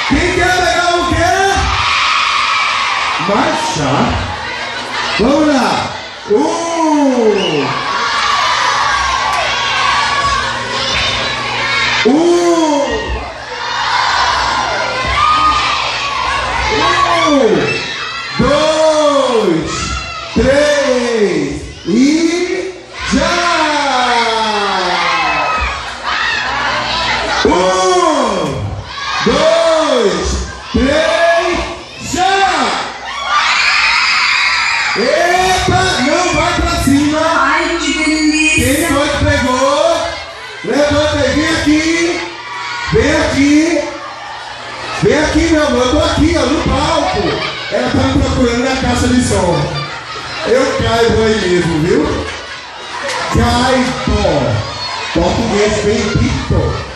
Quem quer pegar o quê? Marcha. Vamos lá. 1, 2, 3 e já! 1, 2, 3, já! Epa, não vai pra cima! Ai, que delícia! Quem foi que pegou? Levanta aí, vem aqui! Vem aqui! Vem aqui, meu amor, eu tô aqui, ó, no palco! Ela tá me procurando na caixa de som. Eu caibo aí mesmo, viu? Caibo. Português bendito.